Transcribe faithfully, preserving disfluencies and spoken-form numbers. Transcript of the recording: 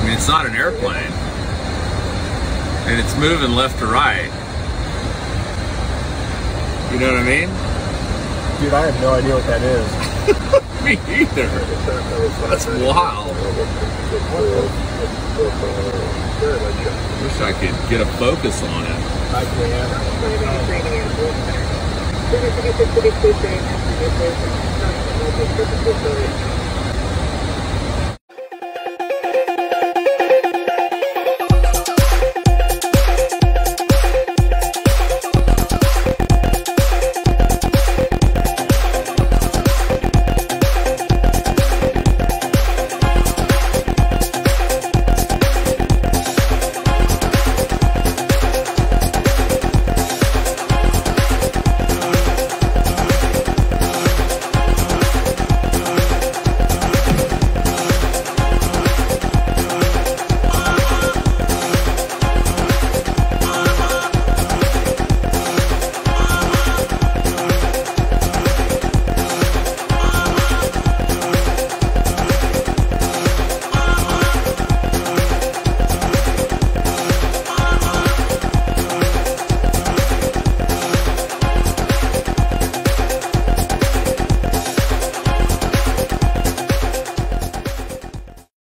mean, it's not an airplane. And it's moving left to right. You know what I mean? Dude, I have no idea what that is. Me either. That's wild. Wish I could get a focus on it. I can.